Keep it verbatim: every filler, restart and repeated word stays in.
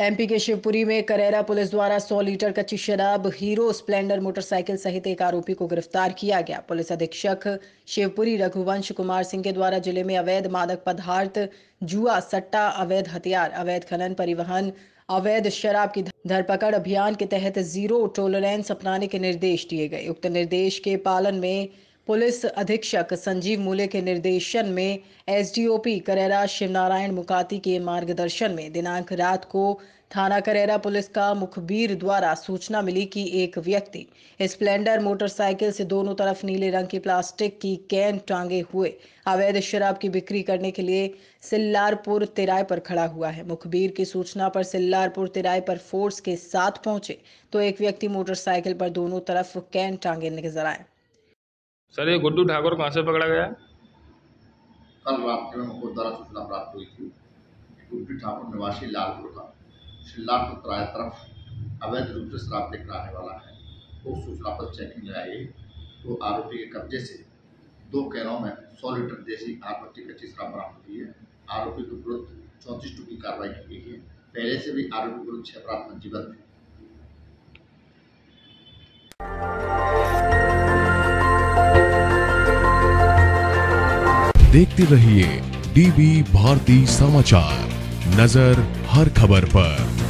MP के शिवपुरी में Karera police द्वारा सौ लीटर कच्ची शराब हीरो स्प्लेंडर मोटरसाइकिल सहित एक आरोपी को गिरफ्तार किया गया। पुलिस अधीक्षक शिवपुरी रघुवंश कुमार सिंह के द्वारा जिले में अवैध मादक पदार्थ, जुआ, सट्टा, अवैध हथियार, अवैध खनन, परिवहन, अवैध शराब की धरपकड़ अभियान के तहत जीरो टॉलरेंस अपनाने के निर्देश दिए गए। उक्त निर्देश के पालन में पुलिस अधीक्षक संजीव मूले के निर्देशन में एसडीओपी करेरा शिवनारायण मुकाती के मार्गदर्शन में दिनांक रात को थाना करेरा पुलिस का मुखबिर द्वारा सूचना मिली कि एक व्यक्ति स्प्लेंडर मोटरसाइकिल से दोनों तरफ नीले रंग की प्लास्टिक की कैन टांगे हुए अवैध शराब की बिक्री करने के लिए सिल्लारपुर तिराए पर खड़ा हुआ है। मुखबिर की सूचना पर सिल्लारपुर तिराए पर फोर्स के साथ पहुंचे तो एक व्यक्ति मोटरसाइकिल पर दोनों तरफ कैन टांगे नजर आए। सर, ये गुड्डू ठाकुर कहाँ से पकड़ा गया? कल रात में हमको द्वारा सूचना प्राप्त हुई थी कि गुड्डू ठाकुर निवासी लालपुर का शिल्लापुर तिराए तरफ अवैध रूप से शराब लेकर आने वाला है। उस सूचना पर चेकिंग लगाई तो आरोपी के कब्जे से दो कैनों में सौ लीटर देसी आरपट्टी कच्ची शराब बरामद हुई है। आरोपी के विरुद्ध चौंतीस टू की कार्रवाई की गई है। पहले से भी आरोपी के विरुद्ध छह अपराध पंजीबद्ध है। देखते रहिए डीवी भारती समाचार, नजर हर खबर पर।